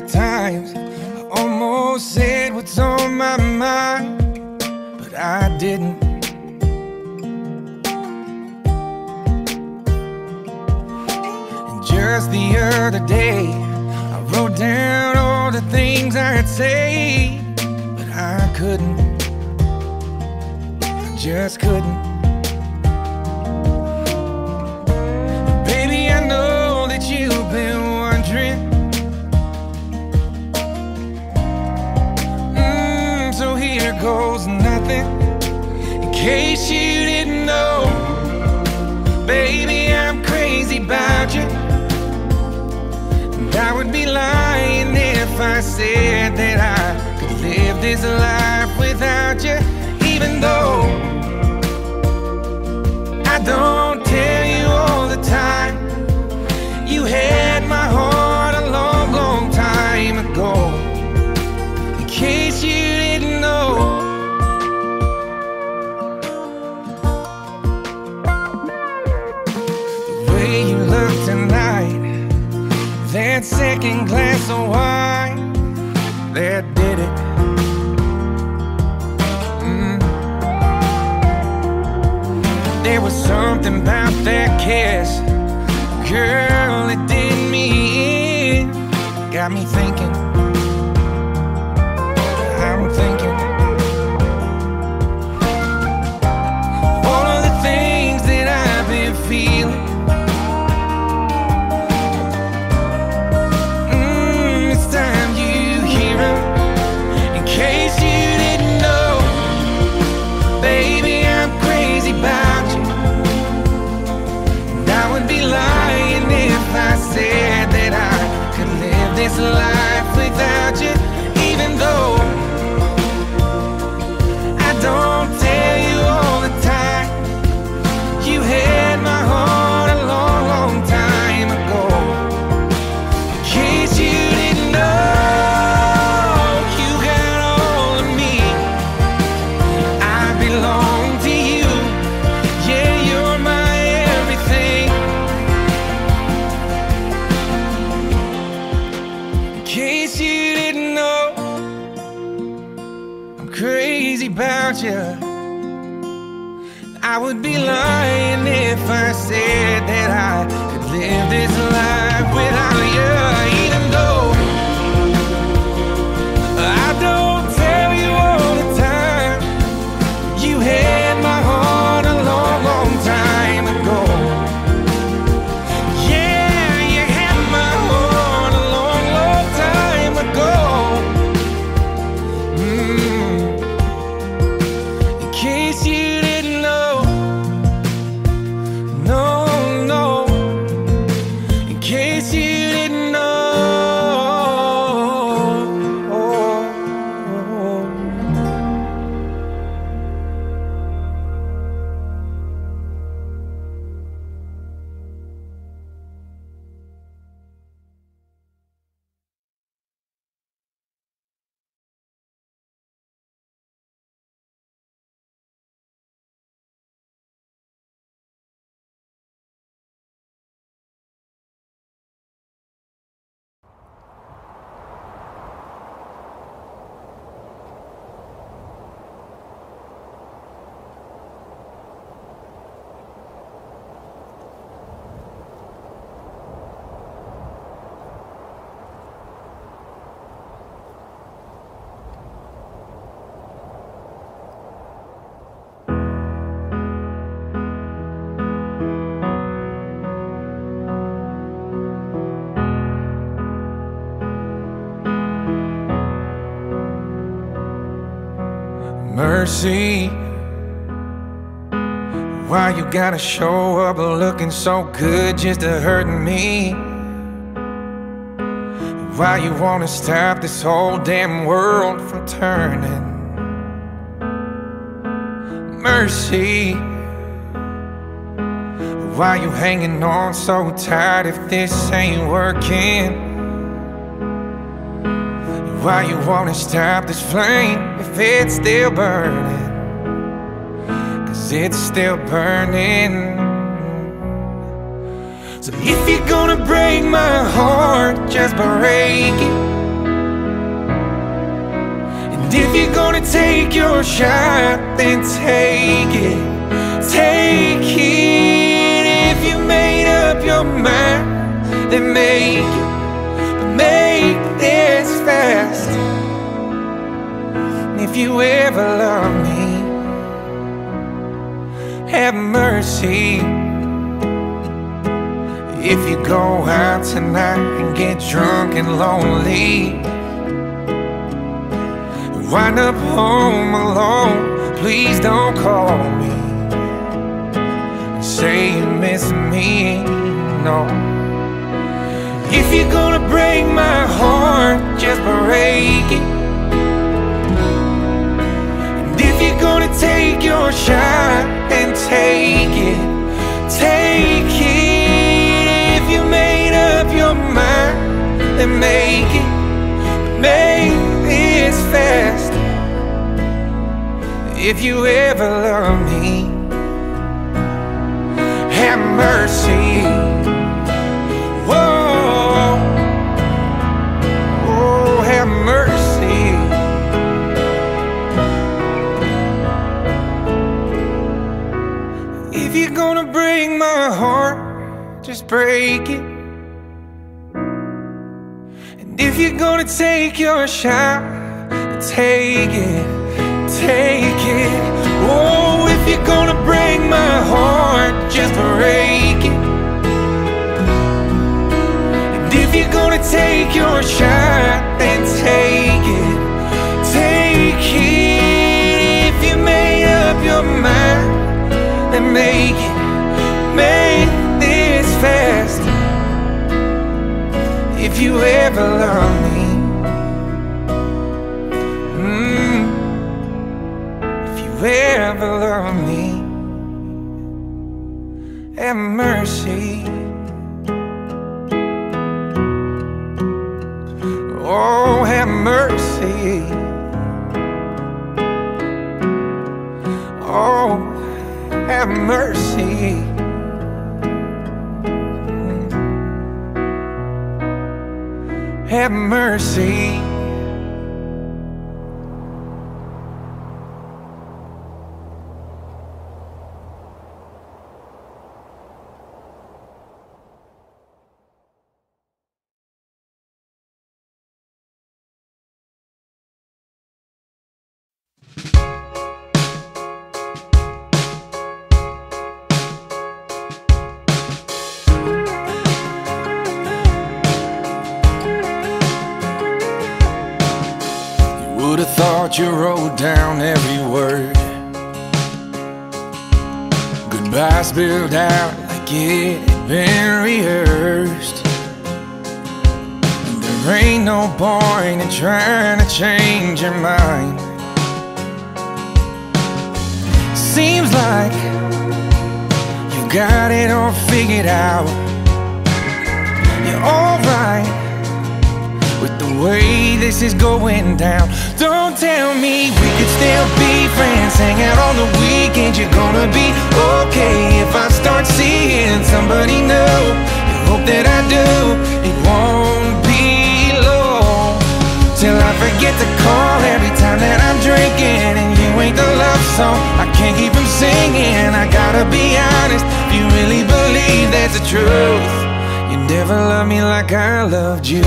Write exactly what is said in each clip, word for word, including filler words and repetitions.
times I almost said what's on my mind, but I didn't. And just the other day I wrote down all the things I'd say, but I couldn't. I just couldn't. Baby, I know that you've been wondering, mm, so here goes nothing. In case you didn't know, baby, I'm crazy about you. And I would be lying if I said that I could live this life without you. Even though I don't tell you all the time, you had my heart a long, long time ago. In case you didn't know, the way you look tonight, that second glass of wine, that did it. Mm. There was something about that kiss, girl, it did me in. Got me thinking, I'm thinking all of the things that I've been feeling. Mm, it's time you hear them. In case you didn't know, baby, I'm crazy about you. And I would be lying if I said that I could live this life without you. Even though I don't tell you all the time, you had my heart a long, long time ago. In case you didn't know, you got all of me. I belong to you. Yeah, you're my everything. In case you didn't know, I'm crazy about you. I would be lying if I said that I could live this life without you. Even though I don't tell you all the time, you had my heart a long, long time ago. Yeah, you had my heart a long, long time ago. Mm. In case you didn't know, no, no. In case you didn't know. Mercy, why you gotta show up looking so good just to hurt me? Why you wanna stop this whole damn world from turning? Mercy, why you hanging on so tight if this ain't working? Why you wanna stop this flame if it's still burning? 'Cause it's still burning. So if you're gonna break my heart, just break it. gonna take your shot, then take it, take it. If you made up your mind, then make it, but make this fast. If you ever love me, have mercy. If you go out tonight and get drunk and lonely, wind up home alone, please don't call me and say you miss me, no. If you're gonna break my heart, just break it. And if you're gonna take your shot, then take it, take it. If you made up your mind, then make it, make this fast. If you ever love me, have mercy. Whoa, oh, have mercy. If you're gonna break my heart, just break it. And if you're gonna take your shot, take it, take it. Oh, if you're gonna break my heart, just break it. And if you're gonna take your shot, then take it, take it. If you made up your mind, then make it, make this fast. If you ever love me, mm, if you ever love me, have mercy. Oh, have mercy. Oh, have mercy. Have mercy. Would've thought you wrote down every word. Goodbye spilled out like it had been rehearsed. And there ain't no point in trying to change your mind. Seems like you've got it all figured out. You're alright with the way this is going down. Don't tell me we could still be friends, hang out on the weekends. You're gonna be okay if I start seeing somebody new. You hope that I do, it won't be long till I forget to call every time that I'm drinking. And you ain't the love song I can't keep from singing. I gotta be honest, if you really believe that's the truth, you never loved me like I loved you.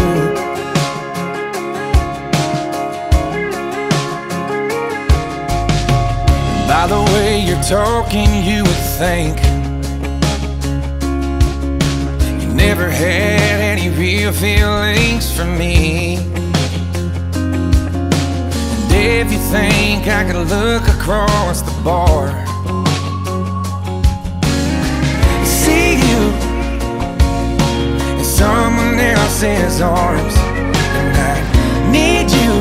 By the way you're talking, you would think you never had any real feelings for me. And if you think I could look across the bar, see you in someone else's arms, and I need you.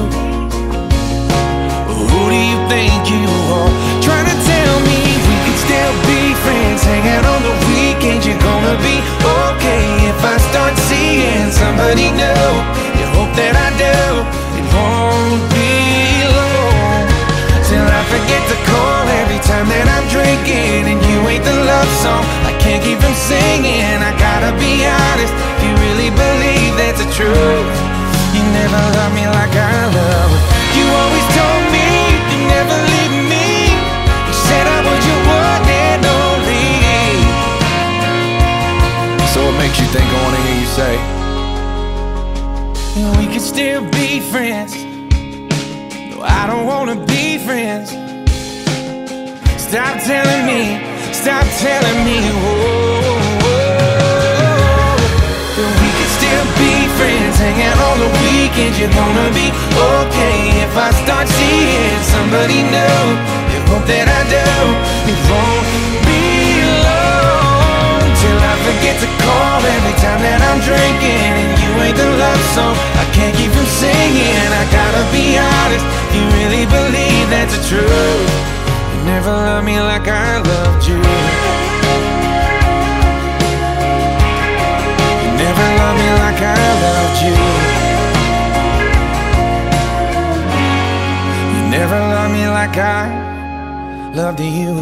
Who do you think you are? Trying to tell me we can still be friends, hang out on the weekends. You're gonna be okay if I start seeing somebody new. You hope that I do, it won't be long till I forget to call every time that I'm drinking. And you ain't the love song I can't keep from singing. I gotta be honest, if you really believe that's the truth, still be friends. No, I don't wanna be friends. Stop telling me, stop telling me, whoa, whoa, that we could still be friends, hang out on the weekends. You're gonna be okay if I start seeing somebody new. You hope that I do. It won't be long till I forget to call every time that I'm drinking, and you ain't the love song I can't keep from singing. I gotta be honest, you really believe that's the truth? You never loved me like I loved you. You never loved me like I loved you. You never loved me like I loved you.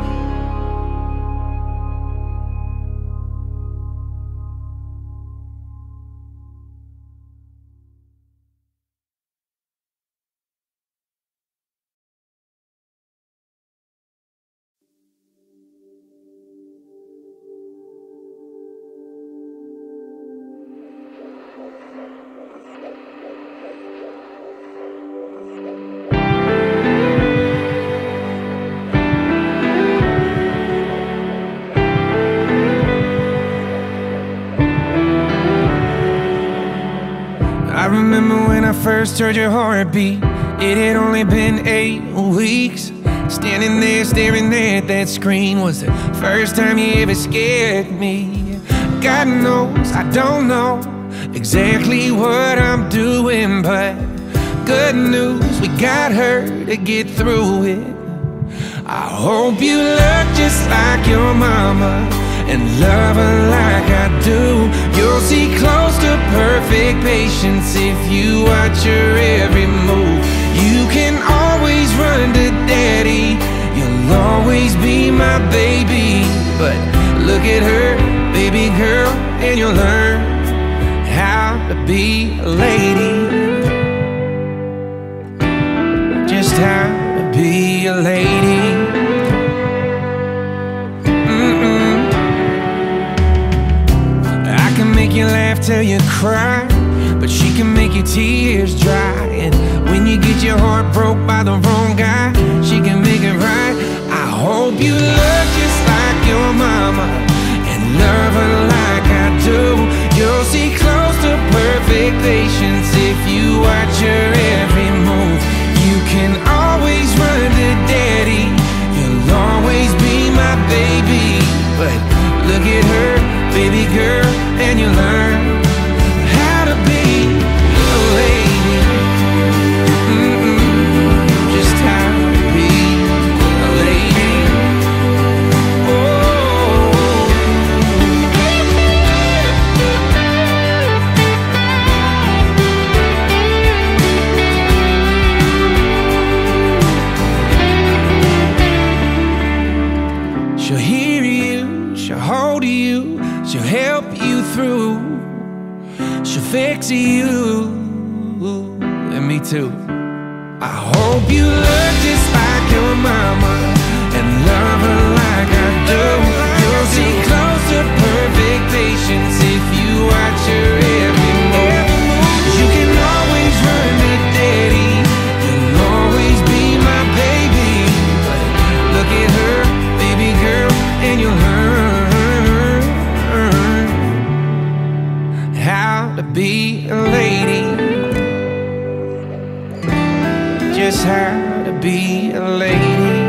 I remember when I first heard your heartbeat. It had only been eight weeks. Standing there staring at that screen was the first time you ever scared me. God knows I don't know exactly what I'm doing, but good news, we got her to get through it. I hope you look just like your mama and love her like I do. You'll see close to perfect patience if you watch her every move. You can always run to daddy, you'll always be my baby. But look at her, baby girl, and you'll learn how to be a lady. Just how to be a lady. Make you laugh till you cry, but she can make your tears dry. And when you get your heart broke by the wrong guy, she can make it right. I hope you look just like your mama and love her like I do. You'll see close to perfect patience if you watch her every move. You can always run to daddy, you'll always be my baby. But look at her, baby girl, and you learn how to be a lady. Mm-mm, just how to be a lady. Oh. She'll hear you, she'll hold you, she'll help you through, she'll fix you, and me too. I hope you look just like your mama and love her like I do. You'll see close to perfect patience if you watch her every move. You can always run to daddy, you'll always be my baby. But look at her, baby girl, and you'll learn how to be a lady. Just how to be a lady.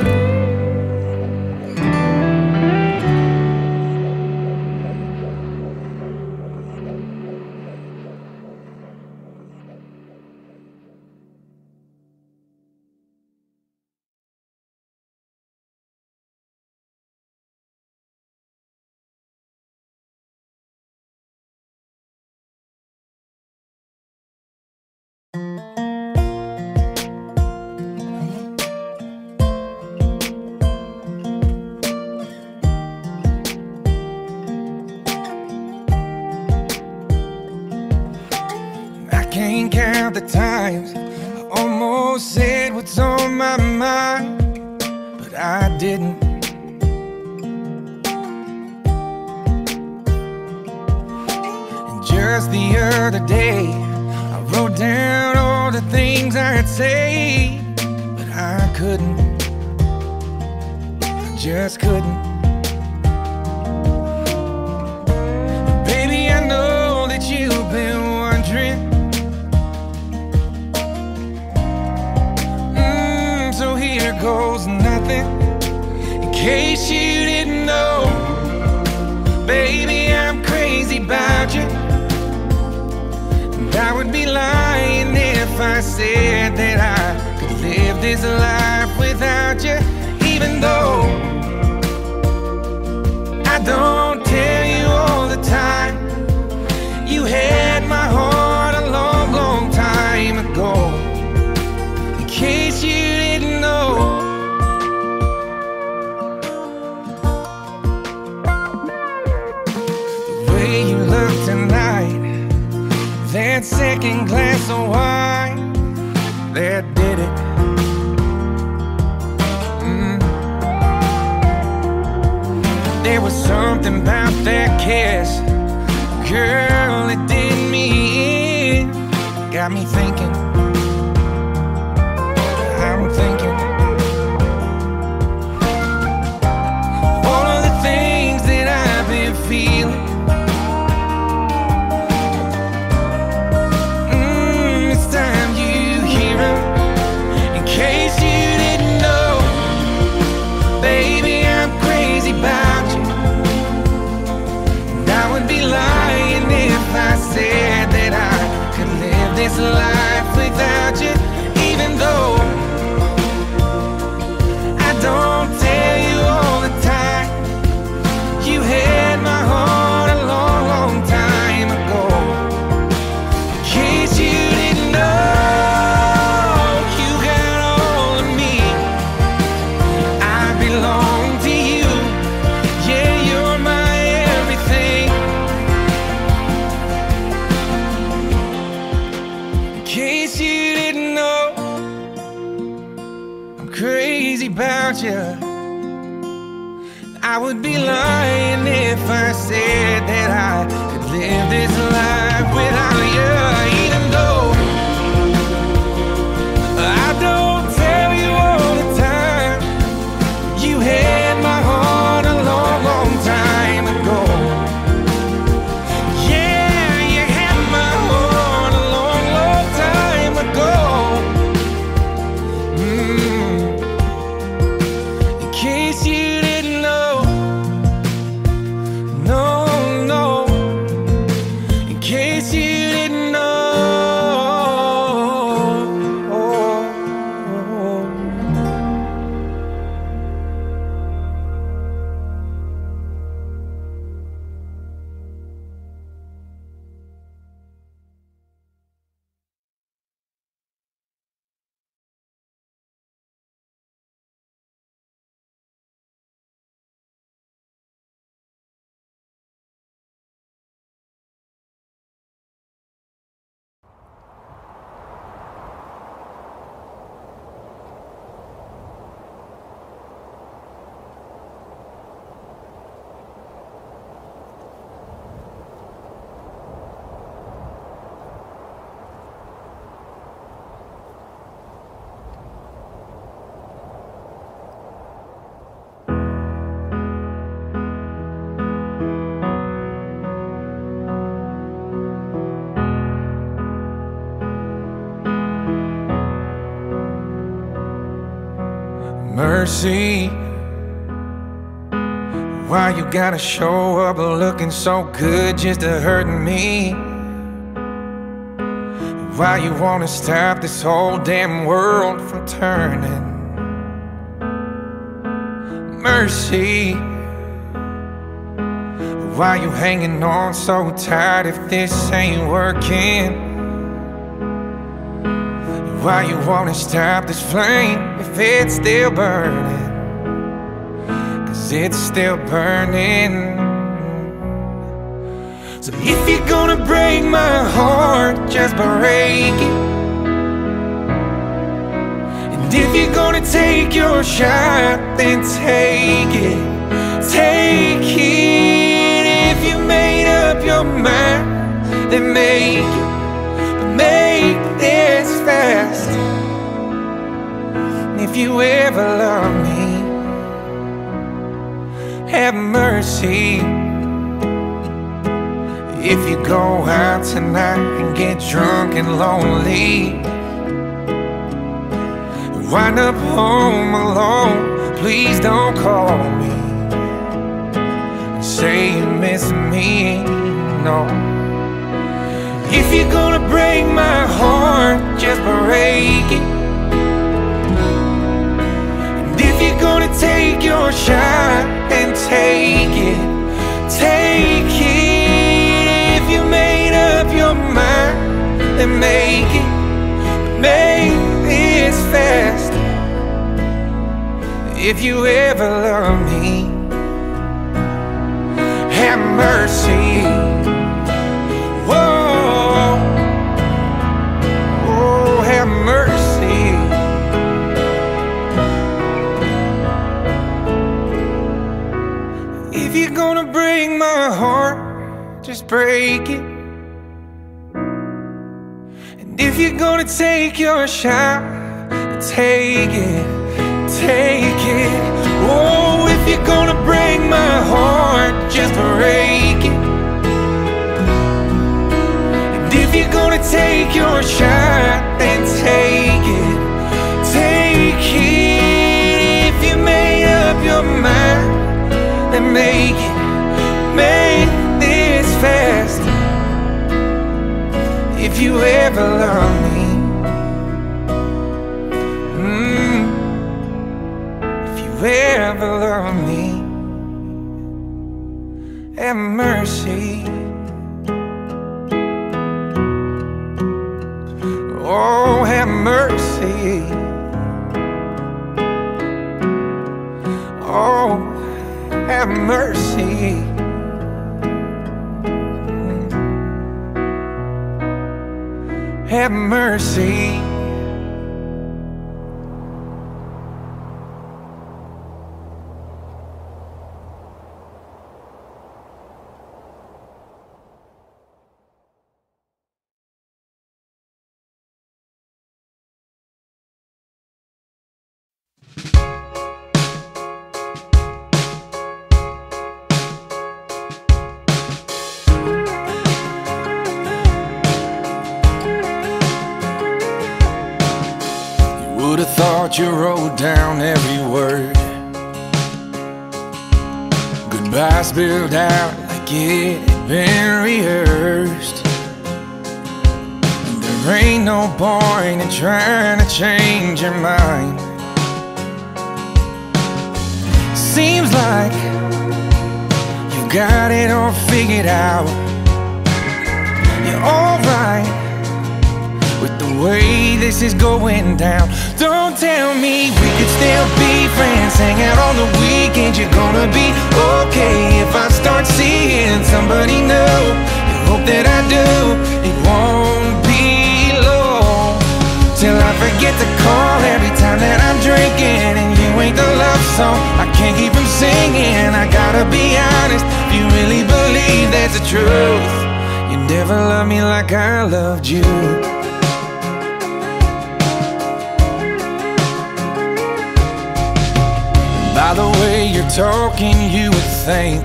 Can't count the times I almost said what's on my mind, but I didn't. And just the other day I wrote down all the things I'd say, but I couldn't, I just couldn't. Baby, I know that you've been wondering, mm, so here goes nothing. In case you didn't know, baby, I'm crazy about you. And I would be lying if I said that I could live this life without you. Even though I don't tell you all the time, you had my heart a long, long time ago. In case you didn't know, you look tonight, that second glass of wine, that did it. mm. There was something about that kiss, girl, it did me in. Got me thinking, I'm thinking all of the things that I've been feeling. Said that I could live this life without you. Even though I don't tell you all the time, you had my heart a long, long time ago. In case you didn't know, you got all of me. I belong to you. Yeah, you're my everything. In case you didn't know, I'm crazy about you. I would be lying if I said that I could live this life without you. Even though I don't tell you all the time, you had my heart a long, long time ago. Mercy, why you gotta show up looking so good just to hurt me? Why you wanna stop this whole damn world from turning? Mercy, why you hanging on so tight if this ain't working? Why you wanna stop this flame if it's still burning? Cause it's still burning. So if you're gonna break my heart, just break it. And if you're gonna take your shot, then take it. Take it. If you made up your mind, then make it. But make have mercy. If you go out tonight and get drunk and lonely, wind up home alone, please don't call me and say you miss me, no. If you're gonna break my heart, just break it. And if you're gonna take your shot, and take it, take it. If you made up your mind, then make it, make this fast. If you ever love me, have mercy. Whoa, oh, have mercy. If you're gonna break my heart, just break it. And if you're gonna take your shot, take it, take it. Oh, if you're gonna break my heart, just break it. And if you're gonna take your shot, then take it, take it. If you made up your mind, then make it, make this fast. If you ever love me, mm, if you ever love me, have mercy. Oh, have mercy. Oh, have mercy. Have mercy. Would've thought you wrote down every word. Goodbye spilled out like it had been rehearsed. And there ain't no point in trying to change your mind. Seems like you got it all figured out. You're alright with the way this is going down. Don't tell me we could still be friends, hang out on the weekends. You're gonna be okay if I start seeing somebody new. You hope that I do, it won't be long till I forget to call every time that I'm drinking. And you ain't the love song I can't keep from singing. I gotta be honest, if you really believe that's the truth, you never loved me like I loved you. By the way you're talking, you would think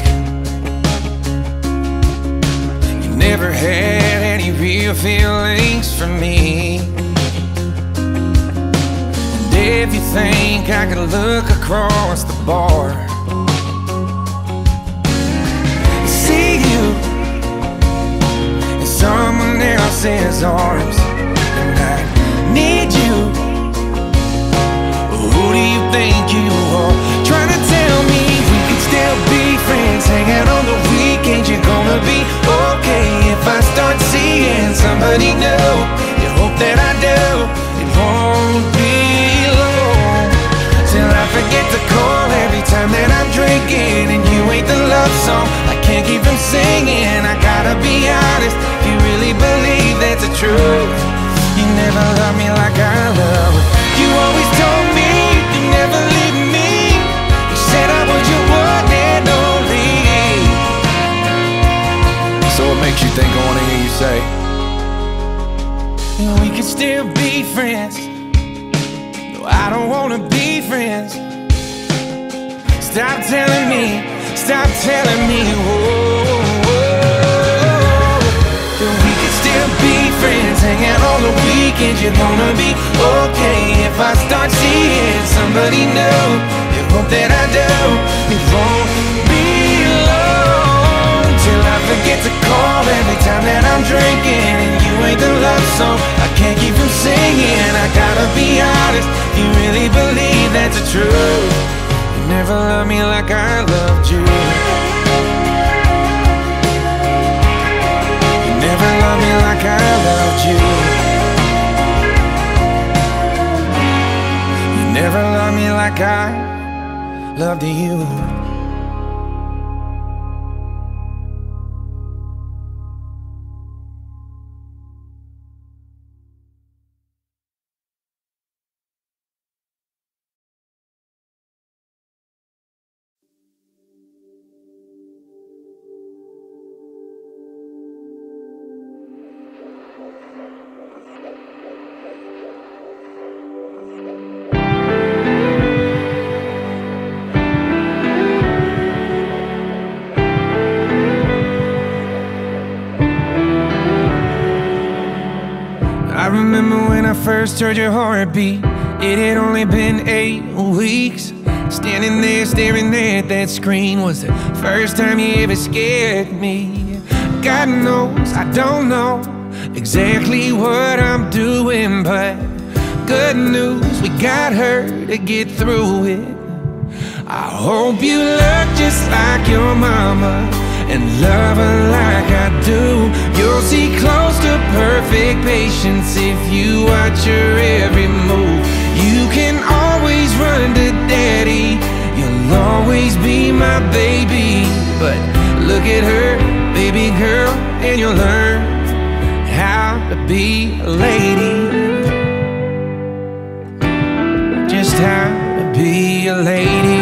you never had any real feelings for me. And if you think I could look across the bar, see you in someone else's arms, and I need you. Who do you think you are? Trying to tell me we can still be friends, hang out on the weekends. You're gonna be okay if I start seeing somebody new. You hope that I do, it won't be long till I forget to call every time that I'm drinking. And you ain't the love song I can't keep from singing. I gotta be honest, if you really believe that's the truth, you never loved me like I love. You always told me you never leave me. You said I was your one and only. So what makes you think I wanna hear you say we could still be friends? No, I don't wanna be friends. Stop telling me, stop telling me, whoa, whoa, that we could still be friends, hang out on the weekends. You're gonna be okay if I start seeing somebody new. You hope that I do. It won't be long till I forget to call every time that I'm drinking, and you ain't the love song I can't keep from singing. I gotta be honest, you really believe that's the truth. You never loved me like I loved you. You never loved me like I loved you. You never loved me like I loved you. I remember when I first heard your heartbeat. It had only been eight weeks. Standing there staring at that screen was the first time you ever scared me. God knows I don't know exactly what I'm doing, but good news, we got her to get through it. I hope you look just like your mama and love her like I do. You'll see close to perfect patience if you watch her every move. You can always run to daddy, you'll always be my baby. But look at her, baby girl, and you'll learn how to be a lady. Just how to be a lady.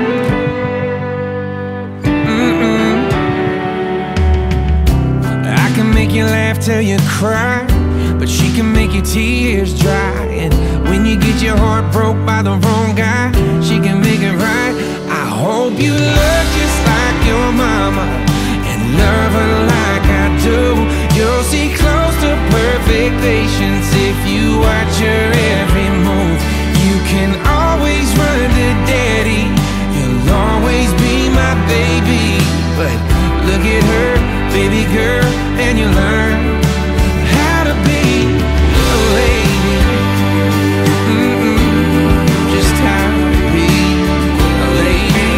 Make you laugh till you cry, but she can make your tears dry. And when you get your heart broke by the wrong guy, she can make it right. I hope you look just like your mama and love her like I do. You'll see close to perfect patience if you watch her every move. You can always run to daddy, you'll always be my baby. But look at her, baby girl, and you learn how to be a lady. Mm-mm, just how to be a lady.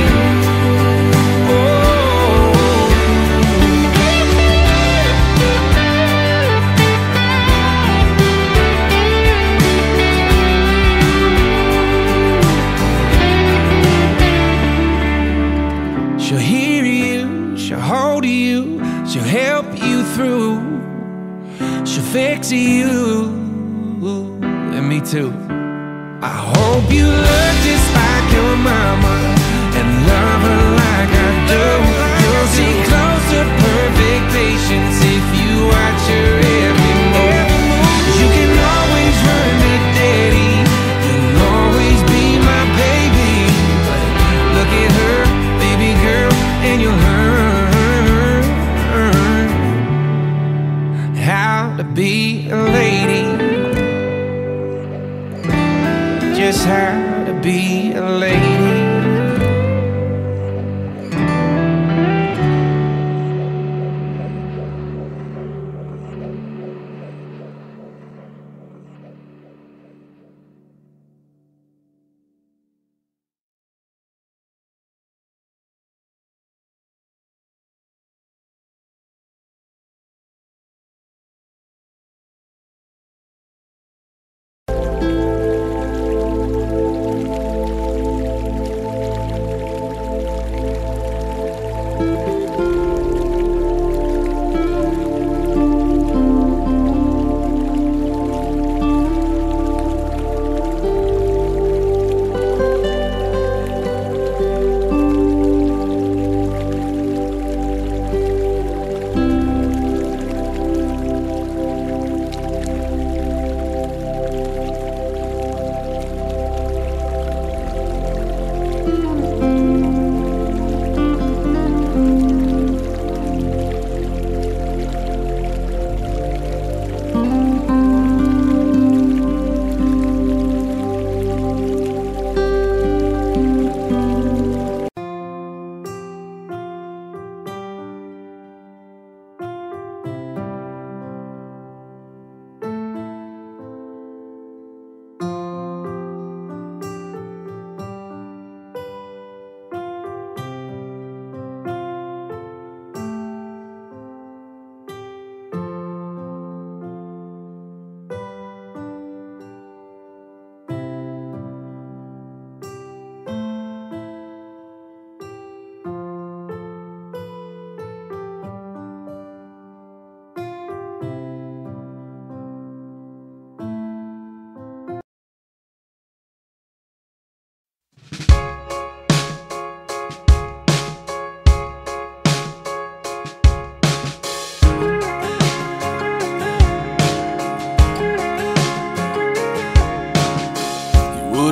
Oh. She'll hear you, she'll hold you, she'll help you through, she'll fix you, and me too. I hope you look just like your mama and love her like I do. You'll see close to perfect patience if you watch her every move. You can always run to daddy, you'll always be my baby. But look at her, baby girl, and you'll learn how to be a lady. Just how to be a lady.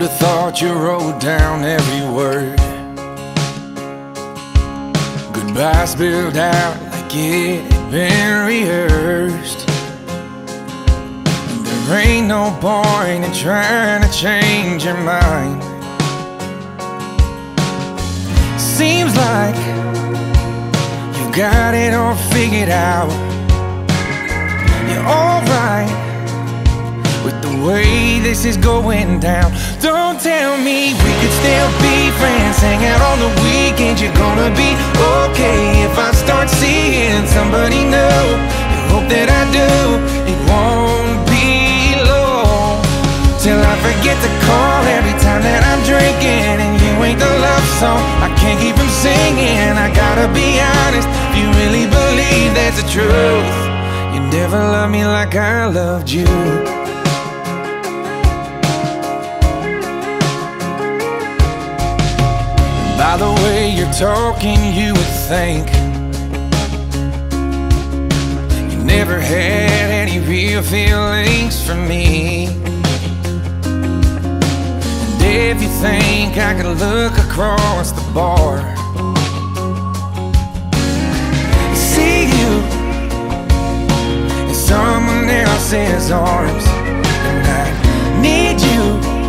Who'd have thought you wrote down every word? Goodbye spilled out like it had been rehearsed. There ain't no point in trying to change your mind. Seems like you've got it all figured out. You're alright with the way this is going down. Don't tell me we could still be friends, hang out on the weekends. You're gonna be okay if I start seeing somebody new. You hope that I do. It won't be long till I forget to call every time that I'm drinking, and you ain't the love song I can't keep from singing. I gotta be honest, if you really believe that's the truth, you never loved me like I loved you. By the way you're talking, you would think you never had any real feelings for me. And if you think I could look across the bar, see you in someone else's arms, and I need you.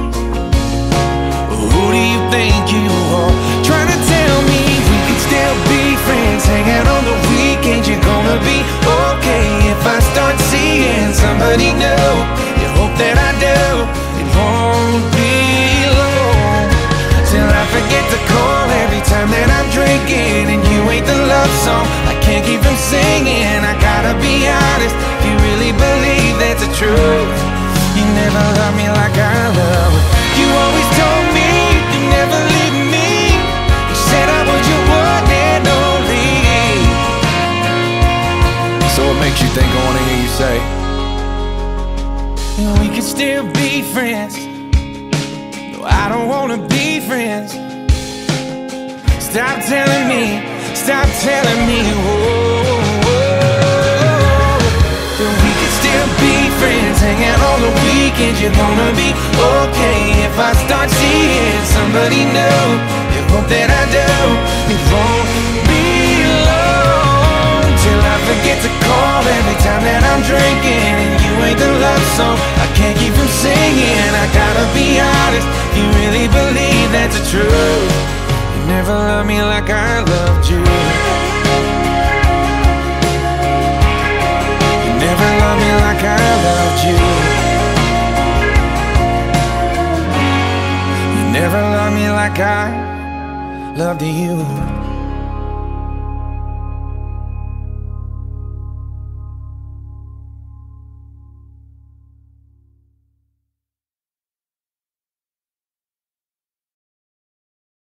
Who do you think you are? Trying to tell me we could still be friends, hang out on the weekends. You're gonna be okay if I start seeing somebody new. You hope that I do. It won't be long till I forget to call every time that I'm drinking, and you ain't the love song I can't keep from singing. I gotta be honest, if you really believe that's the truth, you never loved me like I love. You always told me you never leave me. You said I was your one and only. So what makes you think I wanna hear you say we could still be friends? No, I don't wanna be friends. Stop telling me, stop telling me, whoa, whoa, that we could still be friends, hang out on the weekends. You're gonna be okay if I start seeing somebody new. You hope that I do. It won't be long till I forget to call every time that I'm drinking, and you ain't the love song I can't keep from singing. I gotta be honest, you really believe that's the truth. You never loved me like I loved you. You never loved me like I loved you. You never loved me like I loved you.